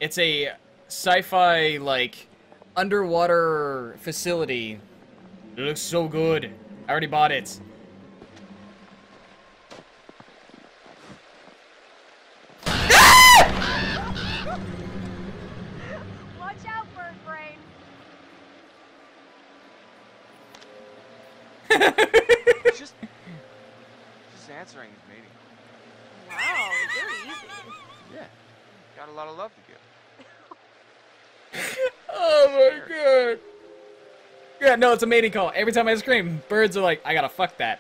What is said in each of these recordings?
It's a sci-fi, like, underwater facility. It looks so good. I already bought it. Watch out, bird brain. just answering is mating. Wow, you're easy. Yeah. Got a lot of love to give. Oh my god. Yeah, no, it's a mating call. Every time I scream, birds are like, I gotta fuck that.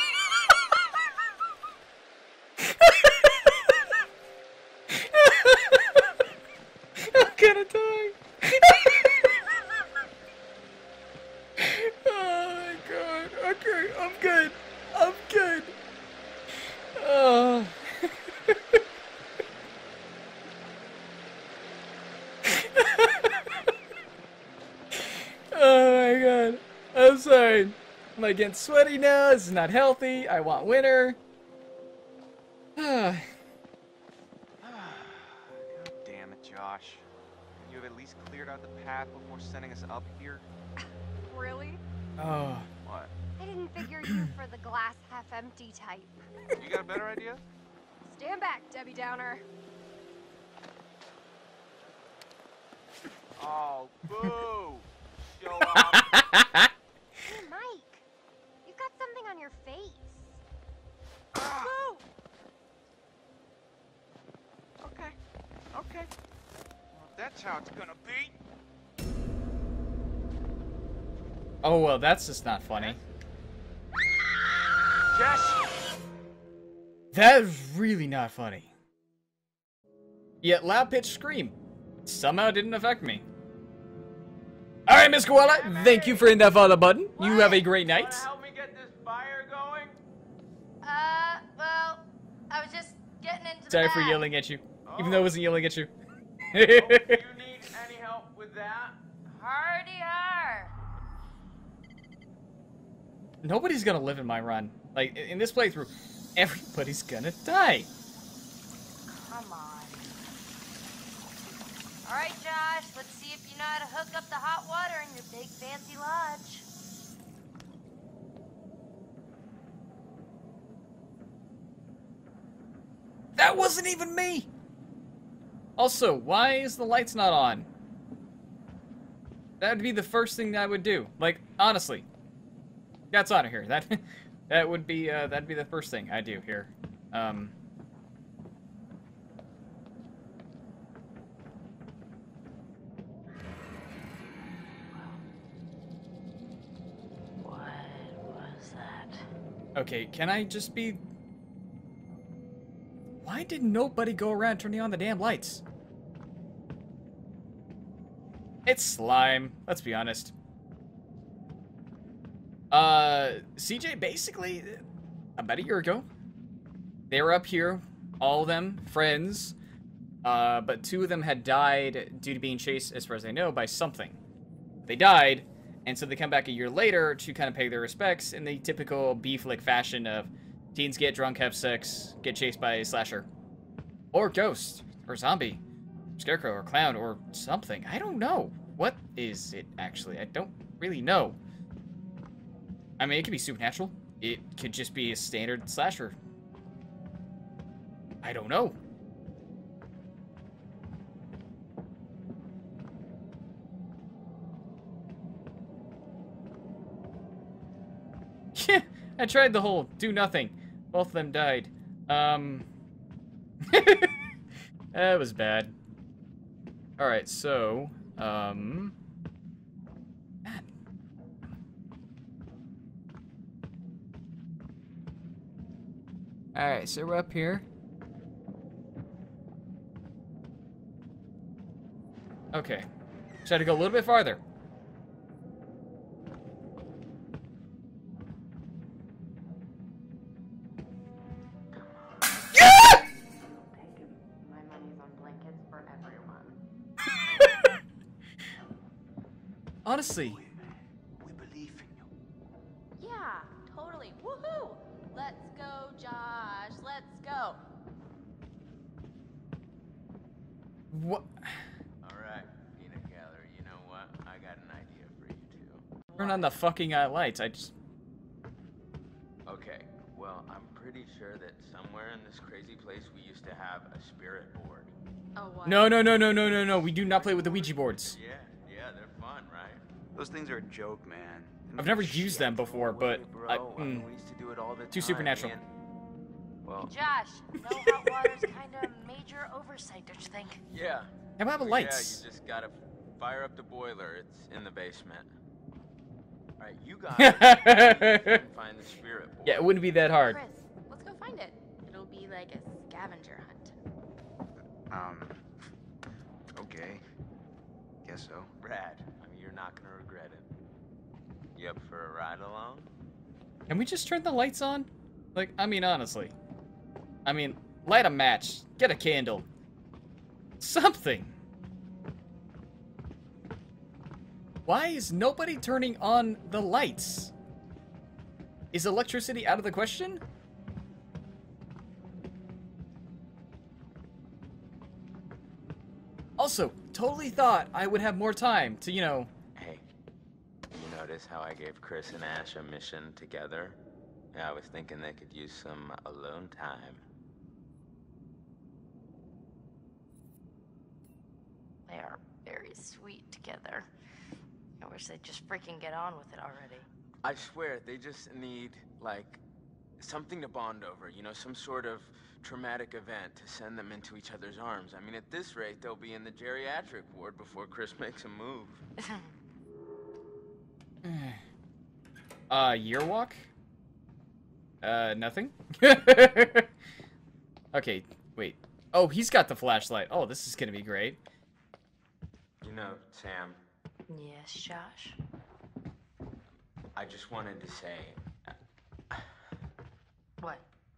I'm gonna die. Oh my god. Okay, I'm good. I'm good. Oh. Oh my god. I'm sorry. I'm like getting sweaty now. This is not healthy. I want winter. God damn it, Josh. Couldn't you have at least cleared out the path before sending us up here? Really? Oh. What? I didn't figure you for the glass half empty type. You got a better idea? Stand back, Debbie Downer. Oh, boo! Show up. Hey, Mike. You've got something on your face. Ah. Whoa! Okay. Okay. Well, if that's how it's gonna be. Oh, well, that's just not funny. Jess! That is really not funny. Yet loud pitched scream somehow didn't affect me. Alright, Miss Koala, thank you for hitting that follow button. You have a great night. Wanna help me get this fire going? Well, I was just getting into Sorry the for bath. yelling at you. Even though I wasn't yelling at you. Oh, do you need any help with that? Hardy har. Nobody's gonna live in my run. Like, in this playthrough, everybody's gonna die. Come on. All right, Josh, let's see if you know how to hook up the hot water in your big fancy lodge. That wasn't even me! Also, why is the lights not on? That'd be the first thing that I would do. Like, honestly. That's out of here. That would be, that'd be the first thing I do here. What was that? Okay, can I just be... Why did nobody go around turning on the damn lights? It's slime, let's be honest. CJ, basically, about a year ago, they were up here, all of them, friends, but two of them had died due to being chased, as far as I know, by something. They died, and so they come back a year later to kind of pay their respects in the typical B-flick fashion of teens get drunk, have sex, get chased by a slasher. Or ghost, or zombie, scarecrow, or clown, or something. I don't know. What is it, actually? I don't really know. I mean, it could be supernatural. It could just be a standard slasher. I don't know. Yeah, I tried the whole do nothing. Both of them died. That was bad. Alright, so, man. Alright, so we're up here. Okay. Try to go a little bit farther. My money's on blankets for everyone. Honestly. We believe in you. Yeah, totally. Woohoo! Let's go, Josh. Let's go. What? Turn on the fucking lights. I just... Okay, well, I'm pretty sure that somewhere in this crazy place we used to have a spirit board. Oh, what? No, no, no, no, no, no, no. We do not play with the Ouija boards. Yeah, they're fun, right? Those things are a joke, man. I've never used them before, but I, we used to do it all the too time. supernatural. Man. Well, Josh, no hot water's kind of major oversight, don't you think? yeah. how about Yeah, lights? you just gotta fire up the boiler. It's in the basement. All right, you guys find the spirit board. Yeah, it wouldn't be that hard. Chris, let's go find it. It'll be like a scavenger hunt. Okay. Guess so. Brad, I mean, you're not gonna regret it. You up for a ride along? Can we just turn the lights on? Like, I mean, honestly. I mean, light a match. Get a candle. Something. Why is nobody turning on the lights? Is electricity out of the question? Also, totally thought I would have more time to, you know... Hey, you notice how I gave Chris and Ash a mission together? Yeah, I was thinking they could use some alone time. They are very sweet together. I wish they'd just freaking get on with it already. I swear, they just need, like, something to bond over, you know, some sort of traumatic event to send them into each other's arms. I mean, at this rate, they'll be in the geriatric ward before Chris makes a move. Year walk? Nothing? Okay, wait. Oh, he's got the flashlight. Oh, this is gonna be great. You know, Sam, Yes, Josh? I just wanted to say, What?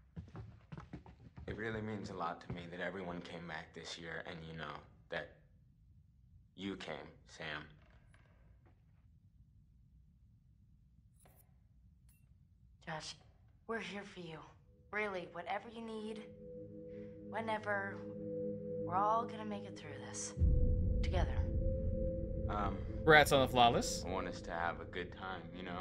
it really means a lot to me that everyone came back this year, and you know, that you came, Sam. Josh, we're here for you. Really, whatever you need, whenever, we're all gonna make it through this. Together. Rats on the Flawless. I want us to have a good time, you know?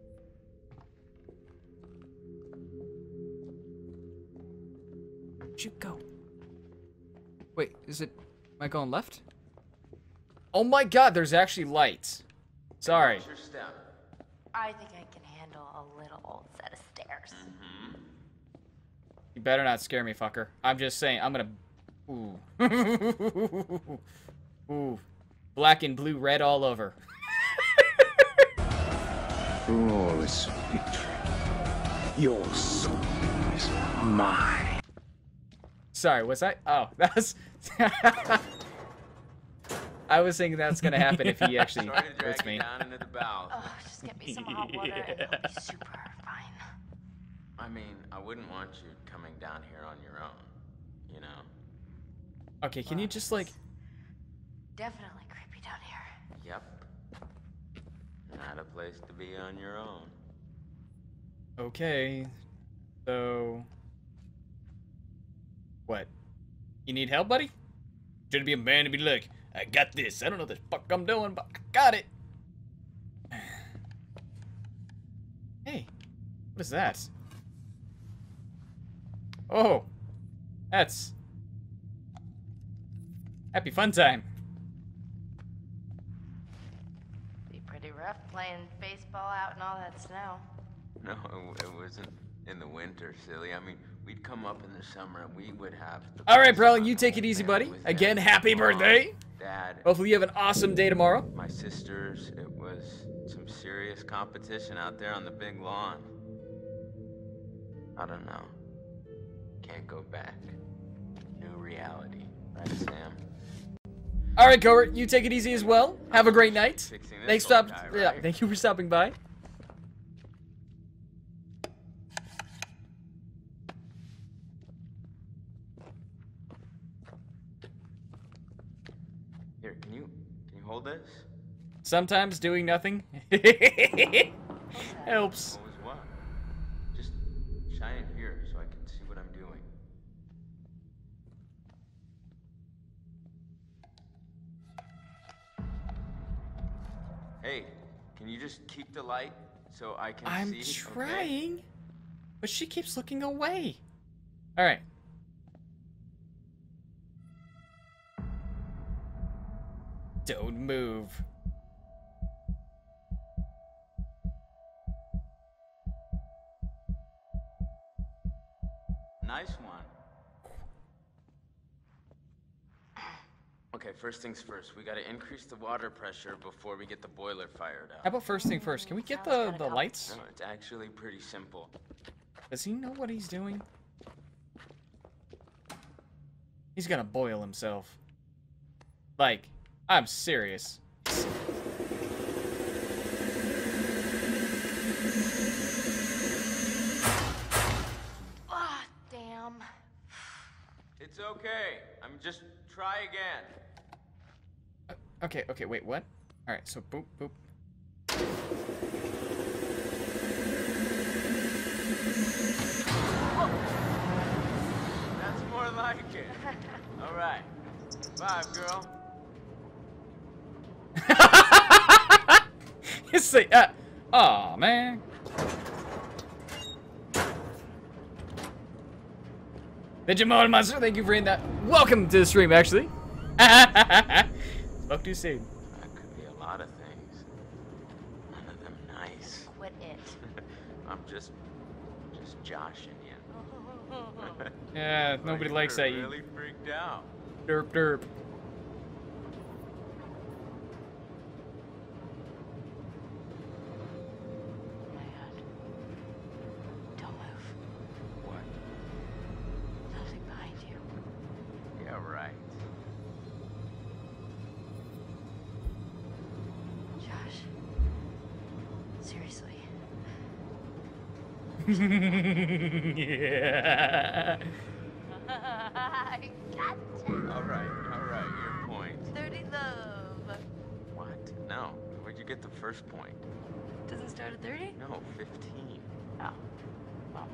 Where'd you go? Wait, is it... Am I going left? Oh my god, there's actually lights. Sorry. Watch your step. I think I can handle a little old set of stairs. You better not scare me, fucker. I'm just saying, I'm gonna... Ooh. Ooh. Black and blue, red all over. Flawless victory. Your soul is mine. Sorry, was I? Oh, that's... I was thinking that's gonna happen if he actually Sorry to hurts drag you me. down into the bowels. Oh, just get me some hot water and it'll be super fine. I mean, I wouldn't want you coming down here on your own, you know? Okay, can you just like... Definitely creepy down here. Yep. Not a place to be on your own. Okay, so... What? You need help, buddy? Shouldn't be a man to be like, I got this. I don't know what the fuck I'm doing, but I got it. Hey, what is that? Oh, that's... Happy fun time. Be pretty rough playing baseball out in all that snow. No, it wasn't in the winter, silly. I mean, we'd come up in the summer and we would have... All right, bro, you take it easy, buddy. Again, happy birthday. Dad, Hopefully you have an awesome day tomorrow. my sisters, it was some serious competition out there on the big lawn. I don't know. Can't go back. New reality, right, Sam? All right, Covert, you take it easy as well. Have a great night. Fixing this Thanks, old guy, yeah, right? thank you for stopping by. Here, can you hold this? Sometimes doing nothing helps. What was what? Just shine it here so I can see what I'm doing. Hey, Can you just keep the light so I can I'm see? trying, but she keeps looking away. All right. Don't move. Nice one. Okay, first things first. We gotta increase the water pressure before we get the boiler fired How up. about first thing first? Can we get Sounds the kinda lights? No, it's actually pretty simple. Does he know what he's doing? He's gonna boil himself. Like, I'm serious. Ah, damn. It's okay. I'm just try again. Okay, okay, wait, what? All right, so boop, boop. That's more like it. All right. 5, girl. It's like, oh man. Digimon Monster, thank you for in that. Welcome to the stream, actually. Spoke too soon. That could be a lot of things. None of them nice. Quit it. I'm just joshing you. Yeah, nobody likes that. You Really freaked out. derp derp. Oh my god. Don't move. What? Nothing behind you. Yeah, right. Josh. Seriously. Yeah. All right. Your point. 30 love. What? No. Where'd you get the first point? Does it start at 30? No, 15. Oh. Well.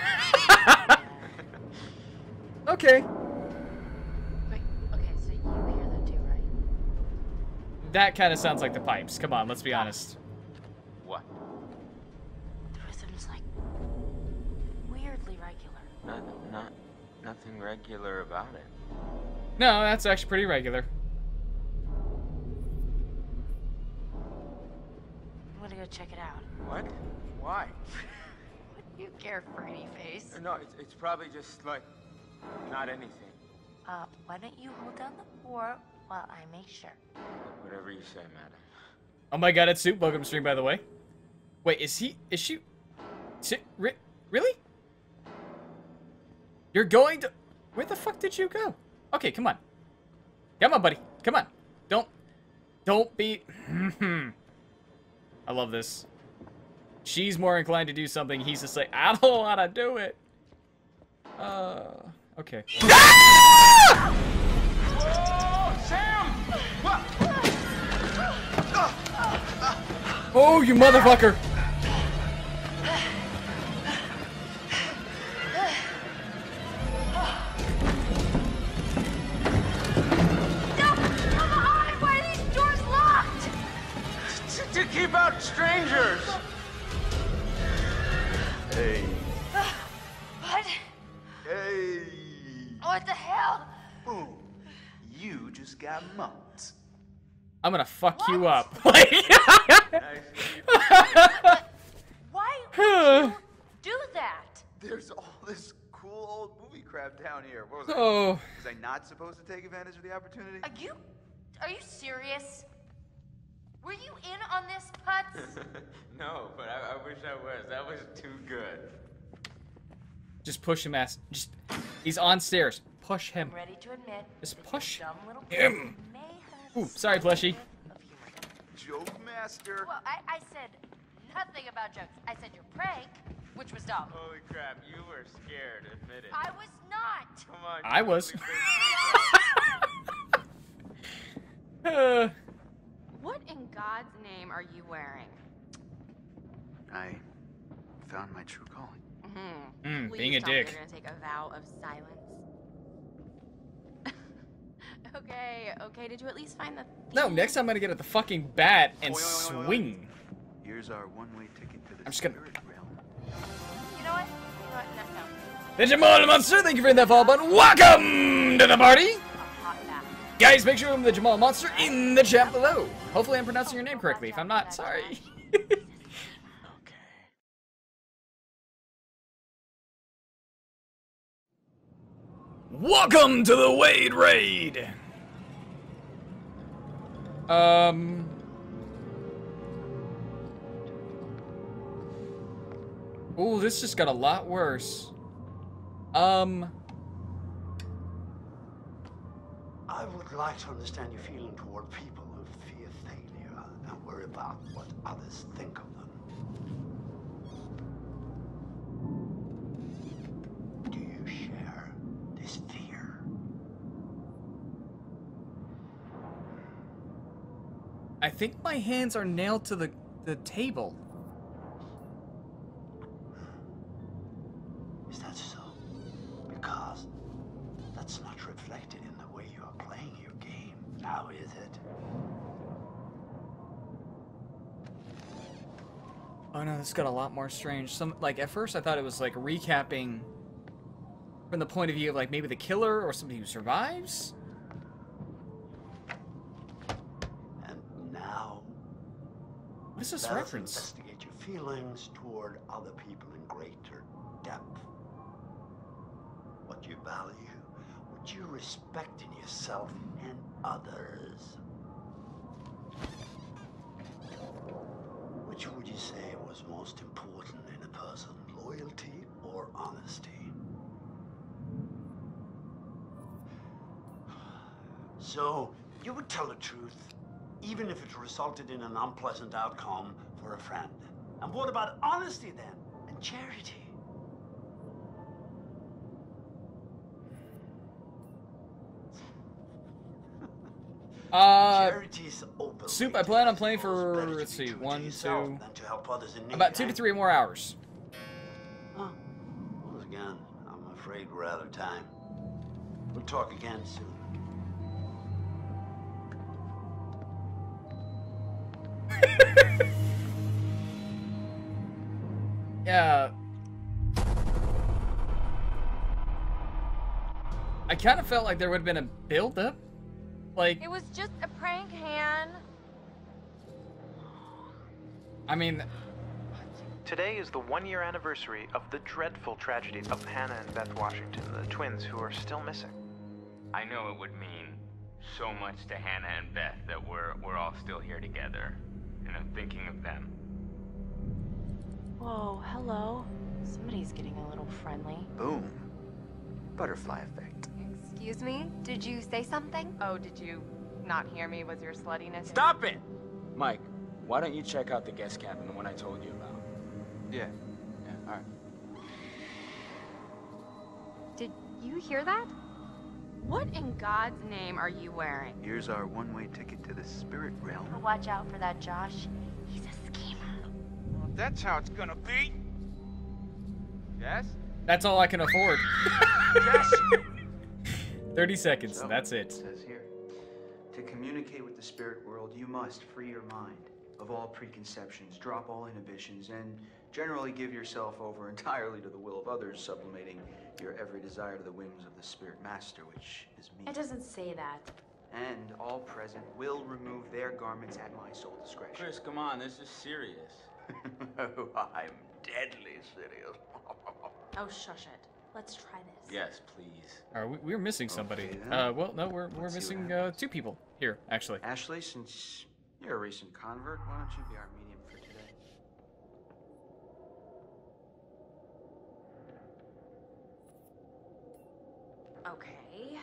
Okay. Wait, okay, so you hear that too, right? That kind of sounds like the pipes. Come on, let's be honest. What? The rhythm's like weirdly regular. Nothing regular about it. No, that's actually pretty regular. I'm gonna go check it out. What? Why? What do you care, Freddy face? No, it's probably just like not anything. Why don't you hold down the fort while I make sure? Whatever you say, madam. Oh my god, it's Soup. Welcome to stream, by the way. Wait, is she? Really? You're going to... Where the fuck did you go? Okay, come on. Come on, buddy. Come on. Don't be... I love this. She's more inclined to do something. He's just like, I don't want to do it. Okay. Whoa, Sam! What? Oh, you motherfucker. To keep out strangers! Hey. What? Hey. What the hell? Boom. You just got mumped. I'm gonna fuck you up. Like... Why would you do that? There's all this cool old movie crap down here. What was Oh. Was I not supposed to take advantage of the opportunity? Are you serious? Were you in on this, Putz? No, but I wish I was. That was too good. Just push him, ass. Just... He's on stairs. Push him. I'm ready to admit. Just that this push dumb little him. kid may have Ooh, sorry, some plushie. bit of humor. Joke master. Well, I said nothing about jokes. I said your prank, which was dumb. Holy crap, you were scared, admit it. I was not. Come on. I you was. totally faked What in God's name are you wearing? I found my true calling. Please being a tell me dick. You're gonna take a vow of silence. Okay. Did you at least find the? No, theme? next time I'm gonna get at the fucking bat and Oi, oi, oi, oi, oi. swing. Here's our one-way ticket to the I'm just gonna- spirit realm. You know what? No. The Jamal Monster, thank you for hitting that follow button. Welcome to the party! A hot bath. Guys, make sure to the Jamal Monster in the chat below. Hopefully I'm pronouncing your name correctly. If I'm not, sorry. Okay. Welcome to the Wade Raid! Ooh, this just got a lot worse. I would like to understand your feeling toward people who fear failure and worry about what others think of them. Do you share this fear? I think my hands are nailed to the table. Is that so? Because that's not reflected in the way you are playing your game, now is it? Oh no, this got a lot more strange. Like, at first I thought it was like recapping from the point of view of like maybe the killer or somebody who survives. And now, What is this let us reference? investigate your feelings toward other people in greater depth. What you value, what you respect in yourself and others. Which would you say was most important in a person, loyalty or honesty? So, you would tell the truth, even if it resulted in an unpleasant outcome for a friend. And what about honesty then? And charity? Charity's overrated. Soup, I plan on playing It's for, better to let's be see, true to 1, yourself 2, than to help others in need, about 2 to eh? 3 more hours. Huh. Once again, I'm afraid we're out of time. We'll talk again soon. Yeah. I kind of felt like there would have been a build-up. Like, It was just a prank, Han. I mean, Today is the one-year anniversary of the dreadful tragedy of Hannah and Beth Washington, the twins who are still missing. I know it would mean so much to Hannah and Beth that we're all still here together. And I'm thinking of them. Whoa, hello. Somebody's getting a little friendly. Boom. Butterfly effect. Excuse me? Did you say something? Oh, did you not hear me with your sluttiness? Stop it! Mike, why don't you check out the guest cabin, the one I told you about? Yeah, alright. Did you hear that? What in God's name are you wearing? Here's our one-way ticket to the spirit realm. Watch out for that Josh. He's a schemer. Well, that's how it's gonna be. Yes? that's all I can afford. Yes! 30 seconds, So, that's it. Says here, to communicate with the spirit world, you must free your mind of all preconceptions, drop all inhibitions, and generally give yourself over entirely to the will of others, sublimating your every desire to the whims of the spirit master, which is me. It doesn't say that. And all present will remove their garments at my sole discretion. Chris, come on, this is serious. Oh, I'm deadly serious. Oh, shush it. Let's try this. Yes, please. Alright, we're missing somebody. Okay, then. Well, no, we're Let's see what missing happens. 2 people here, actually. Ashley, since you're a recent convert, why don't you be our medium for today? Okay.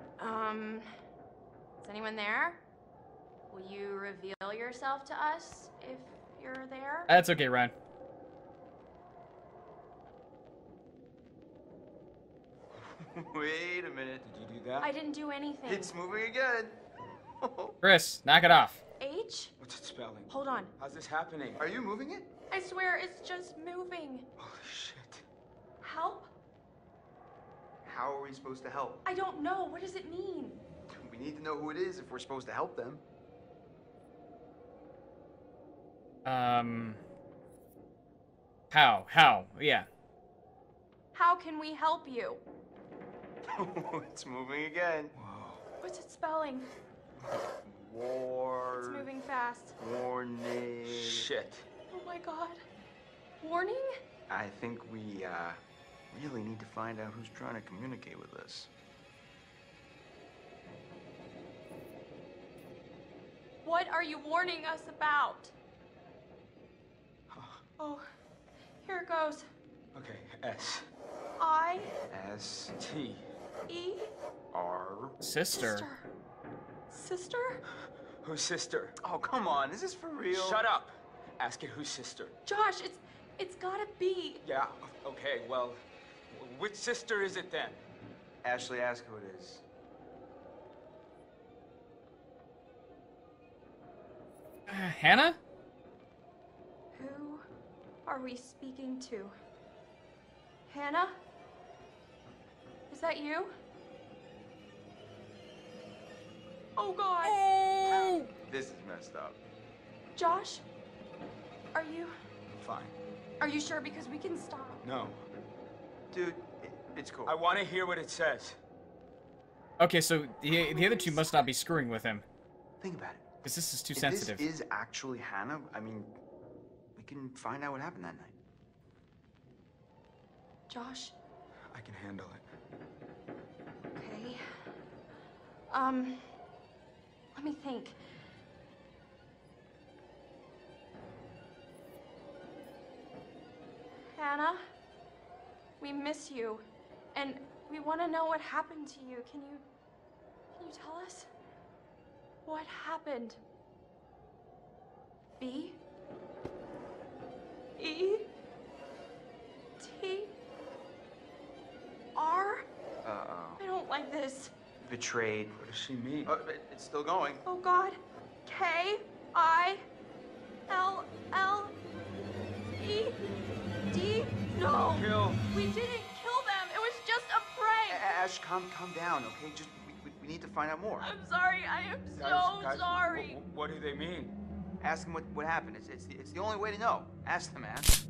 Is anyone there? Will you reveal yourself to us if you're there? That's okay, Ryan. Wait a minute. Did you do that? I didn't do anything. It's moving again. Chris, knock it off. H? What's it spelling? Hold on. How's this happening? Are you moving it? I swear it's just moving. Holy shit. Help? How are we supposed to help? I don't know. What does it mean? We need to know who it is if we're supposed to help them. How? Yeah. How can we help you? It's moving again. What's it spelling? War. It's moving fast. Warning. Shit. Oh my god. Warning? I think we really need to find out who's trying to communicate with us. What are you warning us about? Oh, here it goes. Okay, S. I. S. T. E. R. Sister. Sister? Whose sister? Oh, come on. Is this for real? Shut up. Ask it whose sister. Josh, it's gotta be. Yeah, okay, well, which sister is it then? Ashley, ask who it is. Hannah? Who are we speaking to? Hannah? Is that you? Oh god. Oh! This is messed up. Josh? Are you Fine. sure? Because we can stop. No. Dude, it's cool. I want to hear what it says. Okay, so the other two must not be screwing with him. Think about it. Because this is too If sensitive. this is actually Hannah, I mean, we can find out what happened that night. Josh? I can handle it. Okay. Let me think. Hannah, we miss you, and we want to know what happened to you. Can you tell us? What happened? B? E? T? R? Uh-oh. I don't like this. Betrayed. What does she mean? Oh, it's still going. Oh God. K I L L E D. No. Kill. We didn't kill them. It was just a prank. Ash, calm down, okay? Just we need to find out more. I'm sorry. I am Guys, sorry. What do they mean? Ask them what happened. It's the only way to know. Ask them, Ash.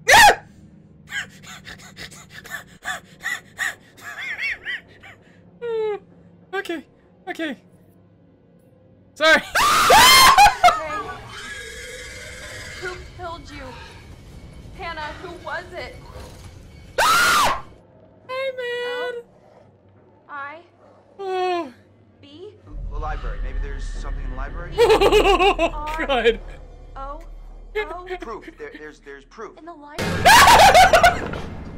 Okay. Sorry. Okay. Who killed you? Hannah, who was it? Hey, man. I Oh. B The library. Maybe there's something in the library. Oh, God. O Proof. There's proof. in the library.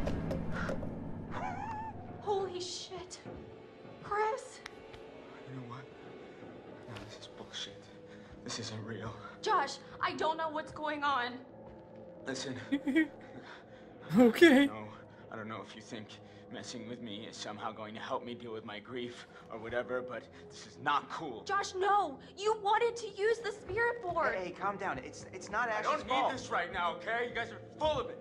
Holy shit. Chris. You know what? No, this is bullshit. This isn't real. Josh, I don't know what's going on. Listen. Okay. No, I don't know if you think messing with me is somehow going to help me deal with my grief or whatever, but this is not cool. Josh, no! You wanted to use the spirit board! Hey, calm down. It's not I Ash's don't fault. need this right now, okay? You guys are full of it.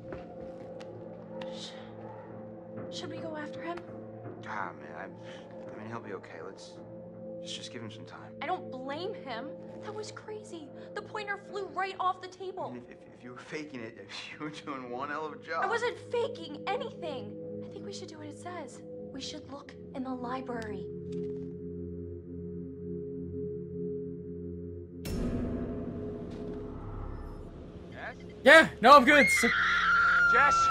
Should we go after him? Ah, man. I mean, he'll be okay. Let's just give him some time. I don't blame him. That was crazy. The pointer flew right off the table. And if you were faking it, you were doing one hell of a job. I wasn't faking anything. I think we should do what it says. We should look in the library. Yes? Yeah, no, I'm good. So, Jess!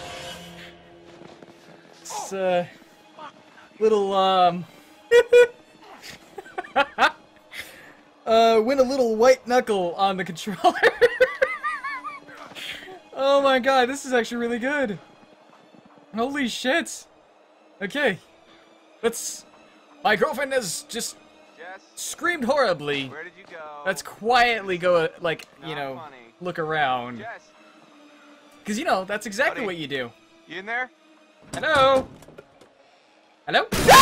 it's little went a little white knuckle on the controller. Oh my god, this is actually really good. Holy shit. Okay. My girlfriend has just Jess? screamed horribly. Where did you go? Let's quietly go, like, you Not know, funny. look around. Jess, Because, you know, that's exactly Buddy. what you do. you in there? Hello? Hello?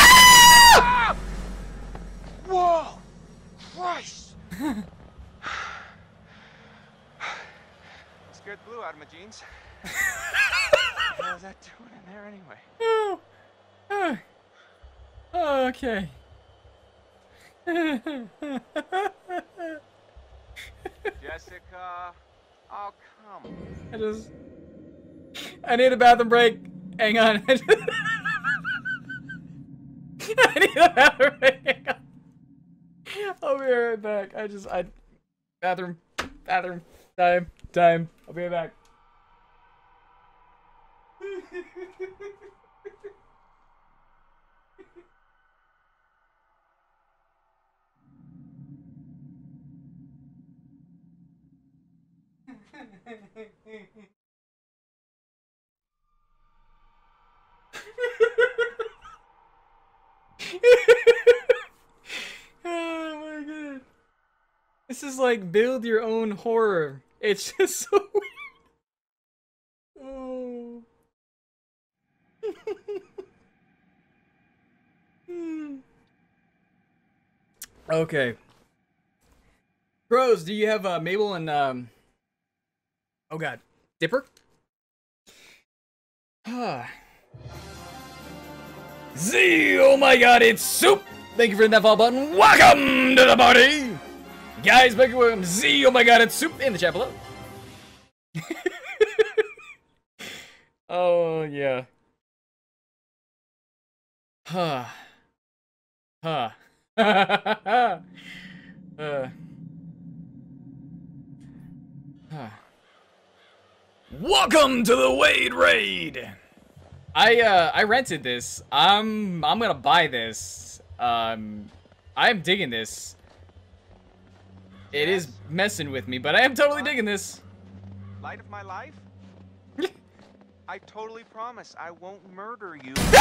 Whoa! Christ! Scared the blue out of my jeans. What the hell is that doing in there anyway? Oh. Oh, okay. Jessica, Oh, come on. I need a bathroom break. Hang on. I need a bathroom break. Hang on. I'll be right back. Bathroom, time. I'll be right back. Oh my god. This is like build your own horror. It's just so weird. Oh. Okay. Bros, do you have Mabel and oh god, Dipper? Z, oh my god, it's Soup! Thank you for hitting that follow button. Welcome to the party! Guys, make it welcome. Z, oh my god, it's Soup in the chat below. Oh, yeah. Welcome to the Wade Raid! I rented this. I'm gonna buy this. I'm digging this. It is messing with me, but I am totally digging this. Light of my life? I totally promise I won't murder you. No!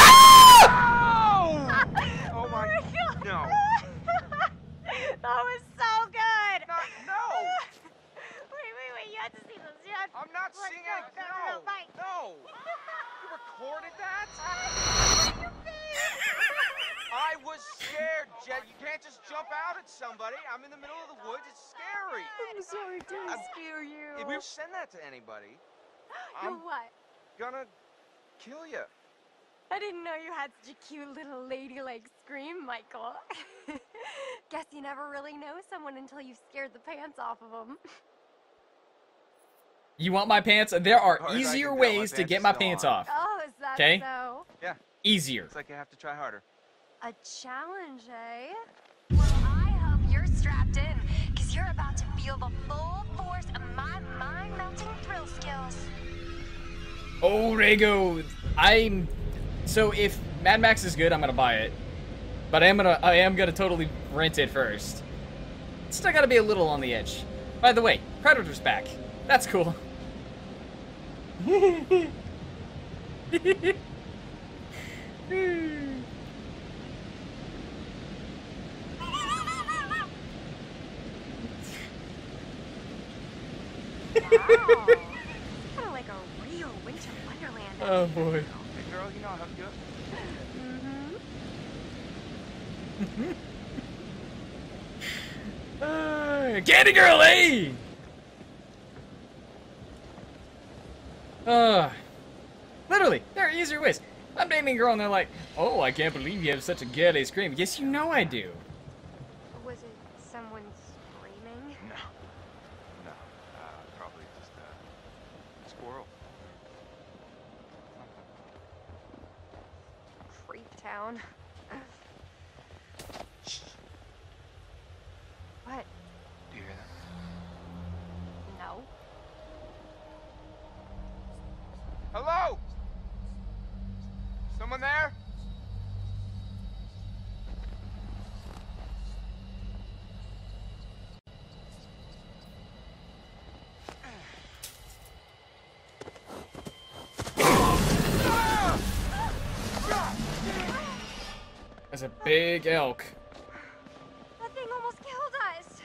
Oh my god. No. That was so good. No. Wait. You have to see this. I'm not seeing it. No. You recorded that? I was scared, Jet. You can't just jump out at somebody. I'm in the middle of the woods. It's scary. I'm sorry to scare you. If you send that to anybody, You're what? gonna kill you. I didn't know you had such a cute little ladylike scream, Michael. Guess you never really know someone until you've scared the pants off of them. You want my pants? There are easier ways to get my pants off. Oh, is that so? Yeah. Easier. It's like you have to try harder. A challenge, eh? Well, I hope you're strapped in, because you're about to feel the full force of my mind-melting thrill skills. Oh, Rego, so if Mad Max is good, I'm gonna buy it. But I am gonna totally rent it first. It's still gotta be a little on the edge. By the way, Predator's back. That's cool. Wow. Kind of like a real winter wonderland. Oh boy. Hey girl, you know how to do it? Candy Girl, hey! Literally, there are easier ways. I'm dating a girl and they're like, oh, I can't believe you have such a gay scream. Yes, you know I do. Was it someone screaming? No. Probably just a squirrel. Creep town. What? Do you hear that? No. Hello? Someone there? That's a big elk. That thing almost killed us.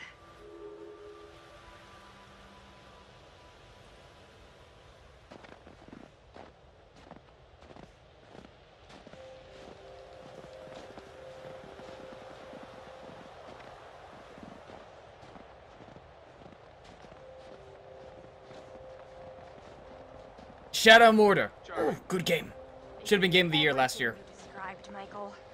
Shadow Mortar. Oh, good game. Should have been game of the year last year. Described, Michael.